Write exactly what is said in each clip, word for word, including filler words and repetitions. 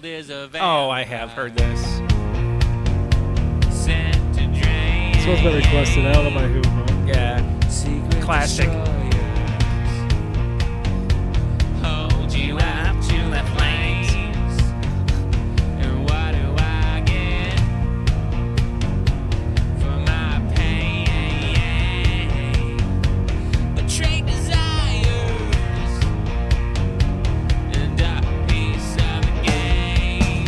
cold as a Oh, I have heard this. Sent to drain. This one's been requested. I don't know by who, but Yeah. Secret Classic. destroyers. Hold you up to the flames. And what do I get for my pain? Betrayed desires and a piece of the game.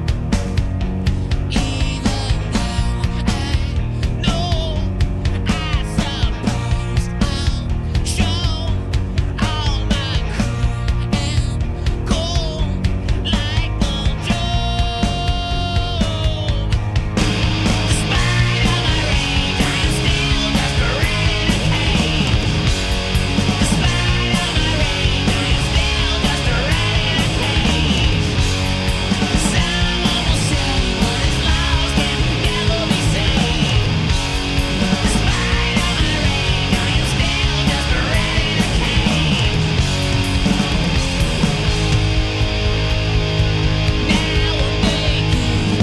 Even though I know I suppose I'll show all my cruel and cold like the Job. Despite all my rage, I am still just a renegade. Despite all my rage, I am still just a renegade. Someone will say what is lost can never be saved. Despite all my rage, I am still just a renegade. Now I'm making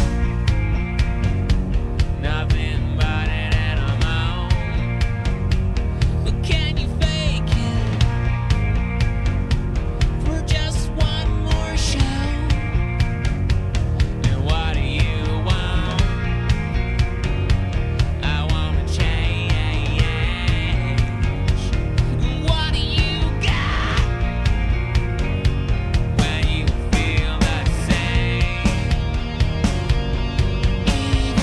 nothing but an animal. But can you fake it for just one more show? And what do you want? I wanna change. What do you got when you feel the same? Even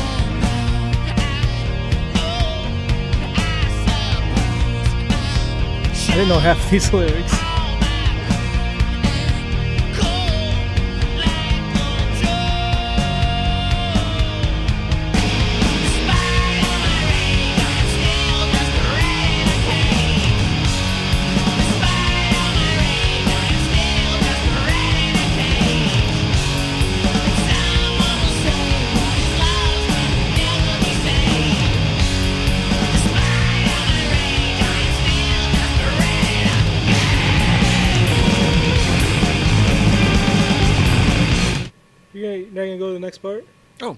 though I know, I suppose I didn't know half these lyrics. You gonna, now gonna go to the next part? Oh.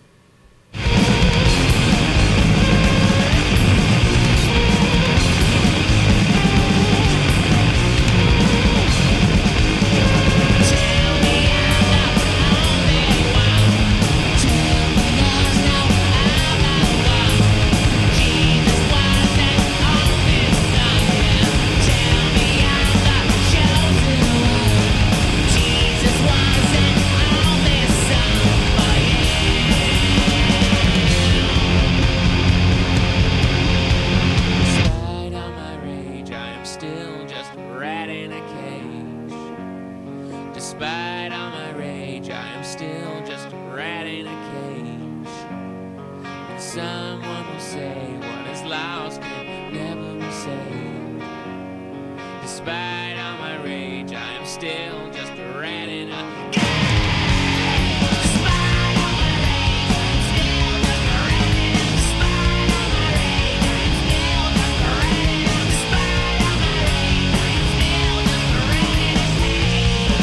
Despite all my rage, I am still just a rat in a cage. Despite all my rage, I am still just a rat in a cage. And someone will say what is lost can never be saved. Despite all my rage, I am still just a rat in a cage. Despite all my rage, I am still just a rat in a Despite all my rage, I am still just a rat in a Despite all my rage, I am still just a rat in a cage.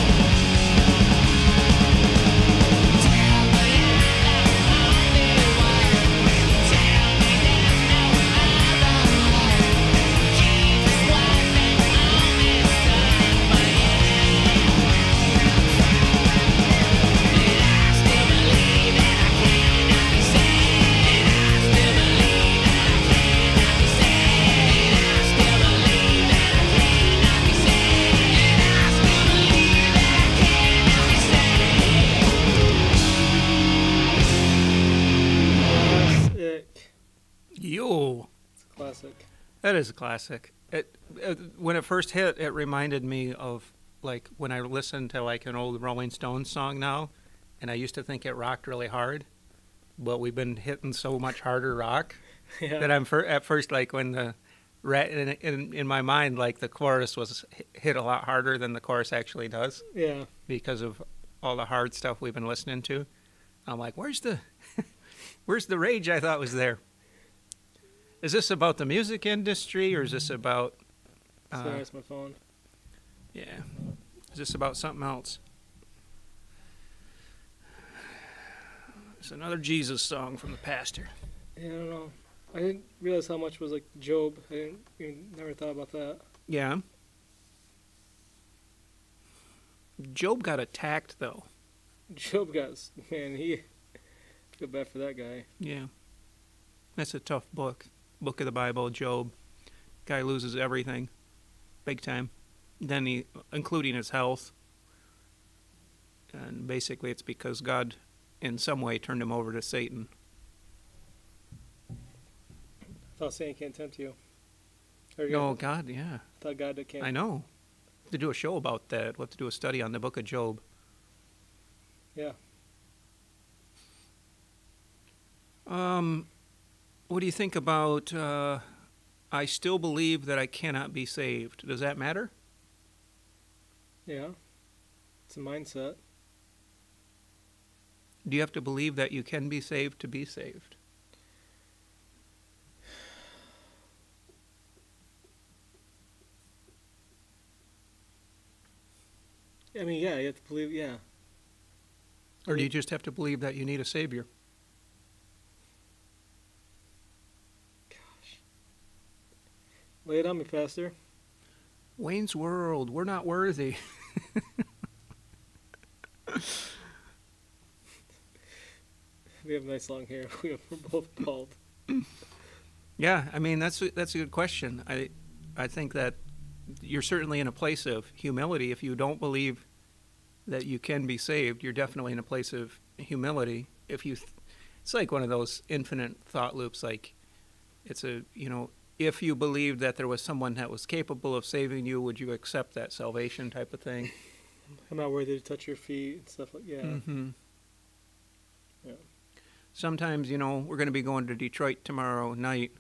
Tell me I'm the only one. Tell me there's no other one. Jesus wasn't on his son for you. And I still believe that I cannot be saved. And I still believe that I cannot be saved. And I still believe that I cannot be saved. And I still believe that I cannot be saved. Classic. Yo. It's a classic. That is a classic. It, it when it first hit, it reminded me of like when I listen to like an old Rolling Stones song now, and I used to think it rocked really hard, but we've been hitting so much harder rock Yeah. that I'm fir- at first like when the ra- in, in in my mind like the chorus was hi- hit a lot harder than the chorus actually does Yeah. because of all the hard stuff we've been listening to. I'm like, where's the where's the rage I thought was there? Is this about the music industry or is this about uh, Sorry, it's my phone. yeah. Is this about something else? It's another Jesus song from the pastor. Yeah, I don't know. I didn't realize how much was like Job. I didn't even never thought about that. Yeah. Job got attacked, though. Job got man. He feel bad for that guy. Yeah. That's a tough book. Book of the Bible, Job. Guy loses everything. Big time. Then he, including his health. And basically it's because God, in some way, turned him over to Satan. I thought Satan can't tempt you. Or you No, got- God, yeah. I thought God can't. I know. To do a show about that. We'll have to do a study on the book of Job. Yeah. Um, what do you think about, uh, I still believe that I cannot be saved? Does that matter? Yeah. It's a mindset. Do you have to believe that you can be saved to be saved? I mean, yeah, you have to believe. Yeah. Or do you just have to believe that you need a savior? Lay it on me, Pastor. Wayne's World, we're not worthy. We have nice long hair. We have, we're both bald. Yeah, I mean, that's a, that's a good question. I I think that you're certainly in a place of humility. If you don't believe that you can be saved, you're definitely in a place of humility. If you, th- it's like one of those infinite thought loops. Like, it's a, you know, if you believed that there was someone that was capable of saving you, would you accept that salvation type of thing? I'm not worthy to touch your feet and stuff like. Yeah. Mm-hmm. Yeah. Sometimes, you know, we're going to be going to Detroit tomorrow night,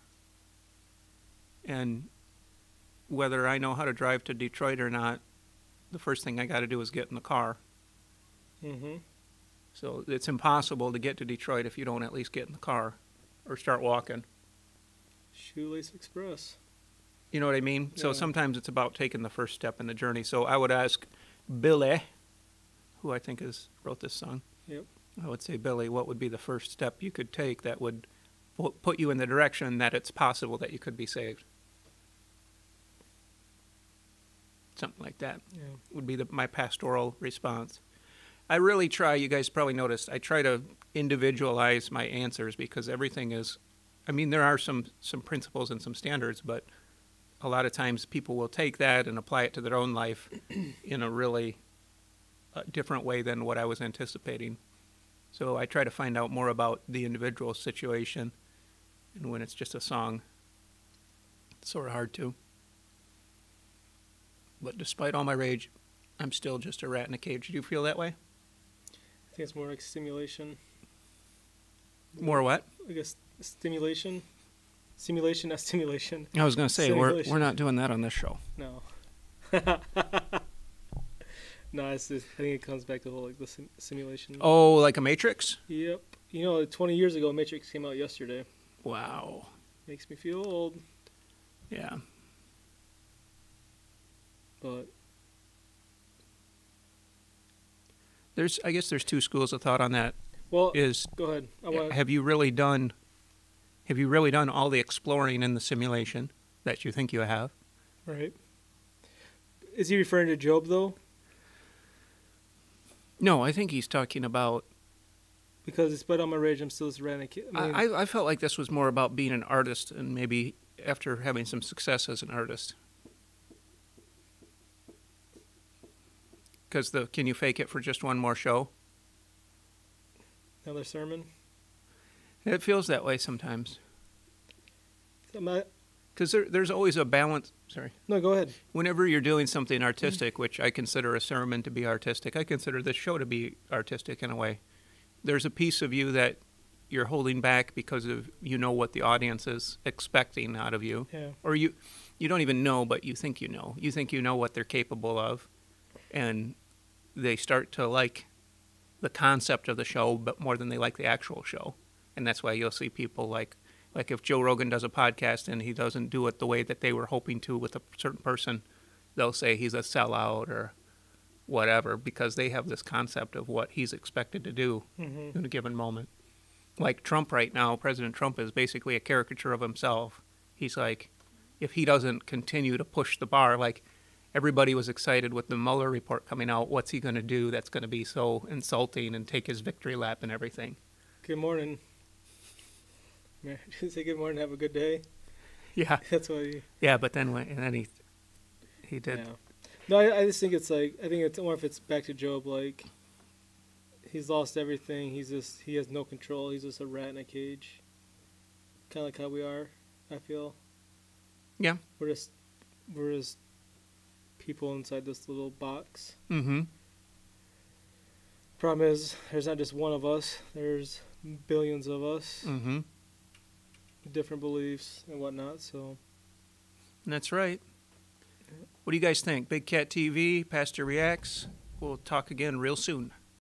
and whether I know how to drive to Detroit or not, the first thing I got to do is get in the car. Mm-hmm. So it's impossible to get to Detroit if you don't at least get in the car or start walking. Shoelace Express. You know what I mean? So Yeah. sometimes it's about taking the first step in the journey. So I would ask Billy, who I think has wrote this song. Yep. I would say, Billy, what would be the first step you could take that would pu- put you in the direction that it's possible that you could be saved? Something like that Yeah. would be the, my pastoral response. I really try, you guys probably noticed, I try to individualize my answers because everything is, I mean, there are some, some principles and some standards, but a lot of times people will take that and apply it to their own life in a really uh, different way than what I was anticipating. So I try to find out more about the individual situation, and when it's just a song, it's sort of hard to. But despite all my rage, I'm still just a rat in a cage. Do you feel that way? I think it's more like stimulation. More what? I guess stimulation. Simulation, not stimulation. I was going to say, we're, Simulation. we're not doing that on this show. No. No, it's just, I think it comes back to the whole like the sim- simulation. Oh, like a Matrix? Yep. You know, like twenty years ago, Matrix came out yesterday. Wow. Makes me feel old, Yeah. but There's, I guess there's two schools of thought on that. well, Is, go ahead. I want. have you really done, have you really done all the exploring in the simulation that you think you have? Right. Is he referring to Job though? No, I think he's talking about, Because despite all my rage, I'm still this rat in a cage. I mean, I, I, I felt like this was more about being an artist and maybe after having some success as an artist. Because the, can you fake it for just one more show? another sermon. It feels that way sometimes. I'm not, Because there, there's always a balance. Sorry. no, go ahead. Whenever you're doing something artistic, which I consider a sermon to be artistic, I consider this show to be artistic in a way. There's a piece of you that you're holding back because of you know what the audience is expecting out of you. Yeah. Or you you don't even know, but you think you know. You think you know what they're capable of. And they start to like the concept of the show, but more than they like the actual show. And that's why you'll see people like, like if Joe Rogan does a podcast and he doesn't do it the way that they were hoping to with a certain person, they'll say he's a sellout or whatever, because they have this concept of what he's expected to do Mm-hmm. in a given moment. like Trump right now, President Trump is basically a caricature of himself. He's like, if he doesn't continue to push the bar, like everybody was excited with the Mueller report coming out, what's he going to do that's going to be so insulting and take his victory lap and everything? Good morning. Say good morning. Have a good day. Yeah, That's what he. yeah, but then when, and then he he did. Yeah. No, I, I just think it's like I think it's more if it's back to Job. Like he's lost everything. He's just he has no control. He's just a rat in a cage. Kind of like how we are. I feel. Yeah. We're just we're just people inside this little box. Mm-hmm. Problem is, there's not just one of us. There's billions of us, Mm-hmm. with different beliefs and whatnot. So That's right. What do you guys think? Big Cat T V, Pastor Reacts. We'll talk again real soon.